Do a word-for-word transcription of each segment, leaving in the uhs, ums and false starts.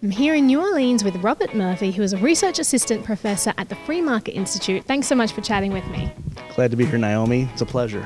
I'm here in New Orleans with Robert Murphy, who is a research assistant professor at the Free Market Institute. Thanks so much for chatting with me. Glad to be here, Naomi. It's a pleasure.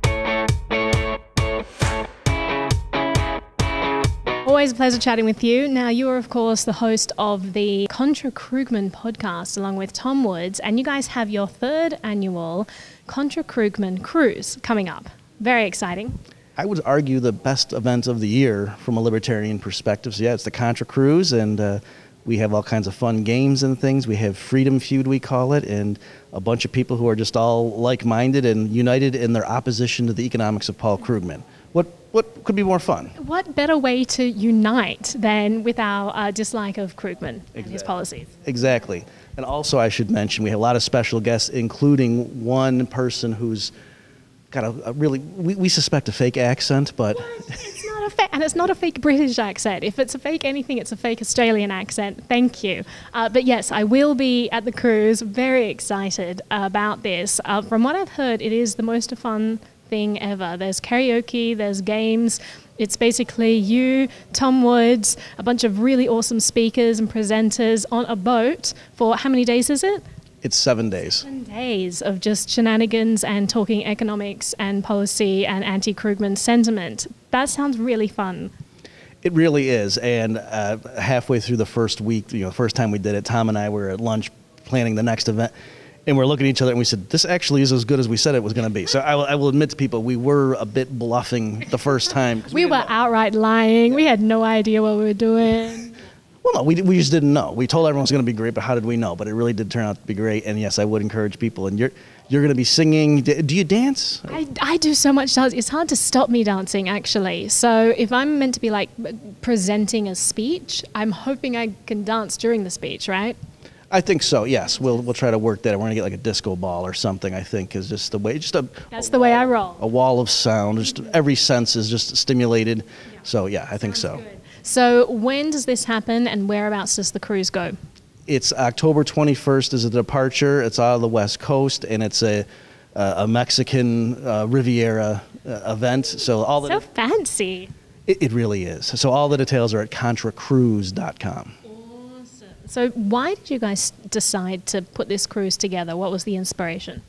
Always a pleasure chatting with you. Now, you are, of course, the host of the Contra Krugman podcast along with Tom Woods, and you guys have your third annual Contra Krugman cruise coming up. Very exciting. I would argue the best event of the year from a libertarian perspective. So yeah, it's the Contra Cruise, and uh, we have all kinds of fun games and things. We have Freedom Feud, we call it, and a bunch of people who are just all like-minded and united in their opposition to the economics of Paul Krugman. What what could be more fun? What better way to unite than with our uh, dislike of Krugman exactly. and his policies? Exactly. And also I should mention we have a lot of special guests, including one person who's got a, a really, we, we suspect a fake accent, but... It's not a fake, and it's not a fake British accent. If it's a fake anything, it's a fake Australian accent. Thank you. Uh, but yes, I will be at the cruise. Very excited about this. Uh, from what I've heard, it is the most fun thing ever. There's karaoke, there's games. It's basically you, Tom Woods, a bunch of really awesome speakers and presenters on a boat for how many days is it? It's seven days. Seven days of just shenanigans and talking economics and policy and anti-Krugman sentiment. That sounds really fun. It really is. And uh, halfway through the first week, you know, the first time we did it, Tom and I were at lunch planning the next event, and we're looking at each other and we said, this actually is as good as we said it was going to be. So I will, I will admit to people, we were a bit bluffing the first time. we, we were know. outright lying. We had no idea what we were doing. Well, no, we, we just didn't know. We told everyone it was going to be great, but how did we know? But it really did turn out to be great. And yes, I would encourage people. And you're you're going to be singing. Do you dance? I, I do so much dance. It's hard to stop me dancing, actually. So if I'm meant to be like presenting a speech, I'm hoping I can dance during the speech, right? I think so. Yes, we'll we'll try to work that. We're going to get like a disco ball or something. I think is just the way. Just a. That's a the wall, way I roll. A wall of sound. Just every sense is just stimulated. Yeah. So yeah, I think Sounds so. good. So when does this happen, and whereabouts does the cruise go? It's October twenty-first is a departure. It's out of the West Coast, and it's a uh, a Mexican uh, Riviera uh, event. So all the So fancy. It, it really is. So all the details are at contra cruise dot com. Awesome. So why did you guys decide to put this cruise together? What was the inspiration?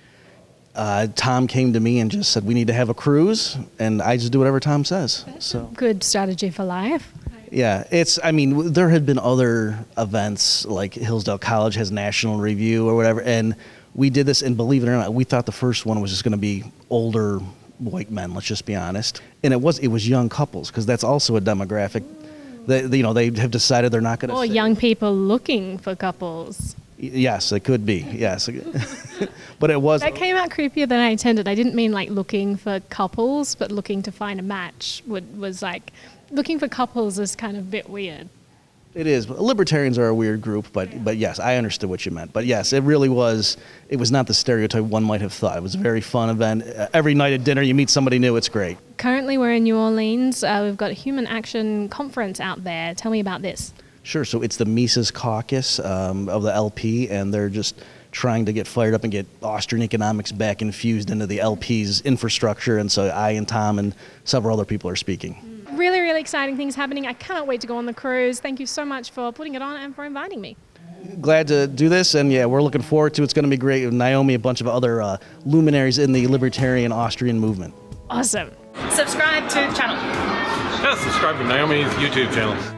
Uh, Tom came to me and just said, we need to have a cruise, and I just do whatever Tom says. So good strategy for life. Yeah, it's, I mean, there had been other events, like Hillsdale College has National Review or whatever, and we did this, and believe it or not, we thought the first one was just going to be older white men, let's just be honest. And it was it was young couples, because that's also a demographic. That, you know, they have decided they're not going to Or young people looking for couples. Yes, it could be, yes. But it was... That came out creepier than I intended. I didn't mean like looking for couples, but looking to find a match would, was like... Looking for couples is kind of a bit weird. It is. Libertarians are a weird group, but but yes, I understood what you meant. But yes, it really was, it was not the stereotype one might have thought. It was a very fun event. Uh, every night at dinner you meet somebody new, it's great. Currently we're in New Orleans. Uh, we've got a Human Action Conference out there. Tell me about this. Sure. So it's the Mises Caucus um, of the L P, and they're just trying to get fired up and get Austrian economics back infused into the L P's infrastructure. And so I and Tom and several other people are speaking. Really, really exciting things happening. I cannot wait to go on the cruise. Thank you so much for putting it on and for inviting me. Glad to do this, and yeah, we're looking forward to it. It's going to be great. Naomi, a bunch of other uh, luminaries in the libertarian Austrian movement. Awesome. Subscribe to the channel. Yeah, subscribe to Naomi's YouTube channel.